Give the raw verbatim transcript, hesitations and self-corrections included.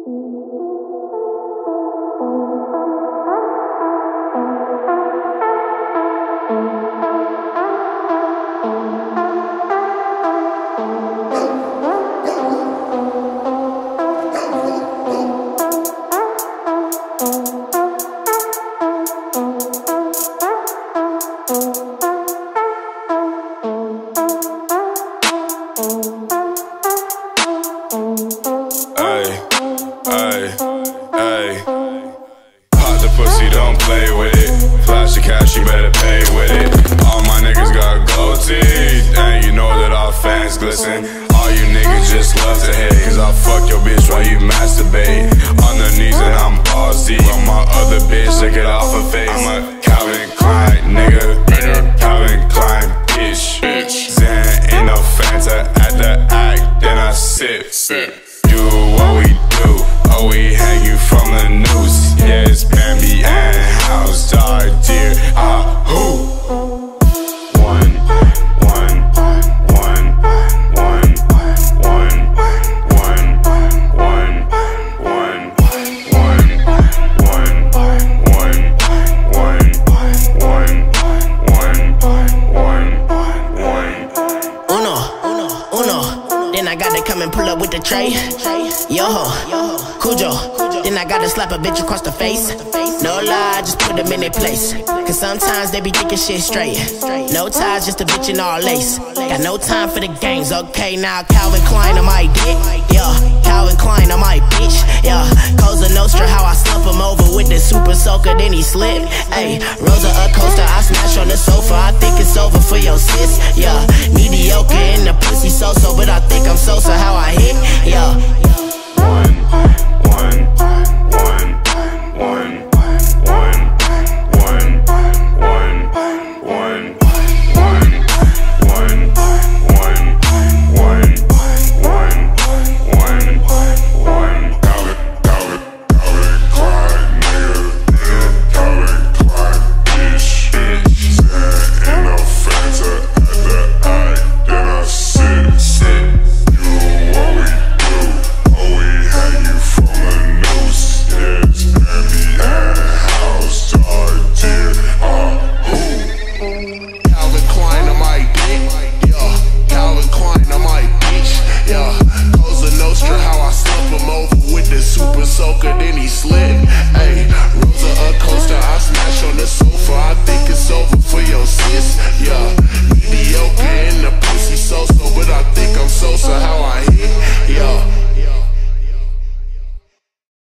Pussy, don't play with it. Flash the cash, you better pay with it. All my niggas got gold teeth, and you know that our fans glisten. All you niggas just love to hate, cause I'll fuck your bitch while you masturbate. On the knees and I'm paused deep. On my other bitch, take it off her face. I'm a Calvin Klein nigga, Calvin Klein bitch. Zan ain't no Fanta at the act, then I sip. Do what we do, oh we hang you from the noose. Yeah, it's Bambi and House, dog dear, ah, who? One, one, one, one, one, one, one, one, one, one, one, one, Uno, uno, then I gotta come and pull up with the tray. Yo-ho, Cujo, then I gotta slap a bitch across the face. No lie, just put them in their place. Cause sometimes they be thinking shit straight. No ties, just a bitch in all lace. Got no time for the games, okay, now Calvin Klein on my dick. Yeah, Calvin Klein on my bitch. Yeah, Cosa Nostra, how I slump him over with the super soaker, then he slip. Ayy, Rosa Acosta, I smash on the sofa. I think it's over for your sis. Yeah, mediocre in the pussy so-so, but I think I'm so-so how I hit. Yeah,